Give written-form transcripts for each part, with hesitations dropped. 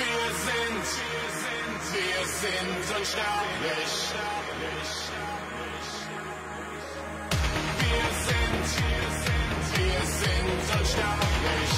Wir sind unsterblich. Wir sind unsterblich.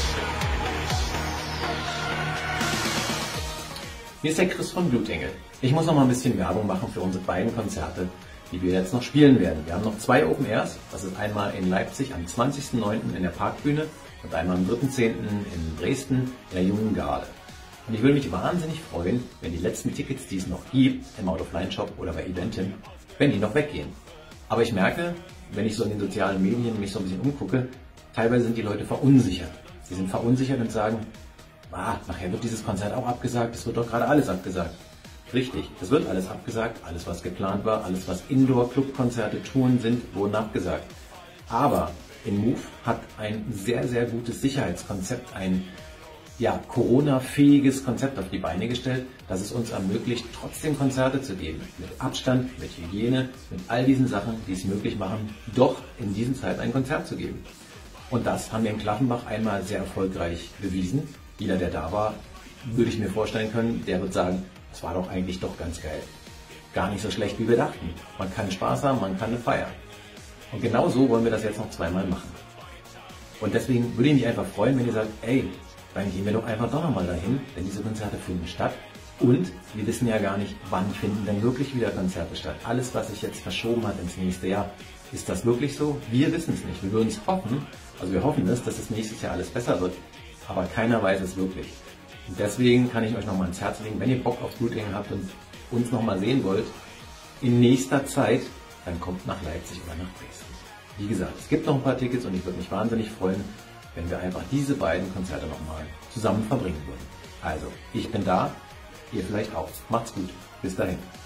Hier ist der Chris von Blutengel. Ich muss noch mal ein bisschen Werbung machen für unsere beiden Konzerte, die wir jetzt noch spielen werden. Wir haben noch 2 Open Airs. Das ist einmal in Leipzig am 20.09. in der Parkbühne und einmal am 3.10. in Dresden in der Jungen Garde. Und ich würde mich wahnsinnig freuen, wenn die letzten Tickets, die es noch gibt, im Out-of-Line-Shop oder bei Eventim, wenn die noch weggehen. Aber ich merke, wenn ich so in den sozialen Medien mich so ein bisschen umgucke, teilweise sind die Leute verunsichert. Sie sind verunsichert und sagen, nachher wird dieses Konzert auch abgesagt, es wird doch gerade alles abgesagt. Richtig, es wird alles abgesagt, alles was geplant war, alles was Indoor-Club-Konzerte, Touren sind, wurden abgesagt. Aber InMove hat ein sehr, sehr gutes Sicherheitskonzept, ein Corona-fähiges Konzept auf die Beine gestellt, das es uns ermöglicht, trotzdem Konzerte zu geben. Mit Abstand, mit Hygiene, mit all diesen Sachen, die es möglich machen, doch in diesen Zeiten ein Konzert zu geben. Und das haben wir in Klaffenbach einmal sehr erfolgreich bewiesen. Jeder, der da war, würde ich mir vorstellen können, der wird sagen, das war doch eigentlich doch ganz geil. Gar nicht so schlecht, wie wir dachten. Man kann Spaß haben, man kann eine Feier. Und genau so wollen wir das jetzt noch 2-mal machen. Und deswegen würde ich mich einfach freuen, wenn ihr sagt, ey, dann gehen wir doch einfach doch nochmal dahin, denn diese Konzerte finden statt. Und wir wissen ja gar nicht, wann finden denn wirklich wieder Konzerte statt. Alles, was sich jetzt verschoben hat ins nächste Jahr, ist das wirklich so? Wir wissen es nicht. Wir würden es hoffen, also wir hoffen es, dass es nächstes Jahr alles besser wird. Aber keiner weiß es wirklich. Und deswegen kann ich euch nochmal ans Herz legen, wenn ihr Bock auf Blutengel habt und uns nochmal sehen wollt, in nächster Zeit, dann kommt nach Leipzig oder nach Dresden. Wie gesagt, es gibt noch ein paar Tickets und ich würde mich wahnsinnig freuen, wenn wir einfach diese beiden Konzerte nochmal zusammen verbringen würden. Also, ich bin da, ihr vielleicht auch. Macht's gut. Bis dahin.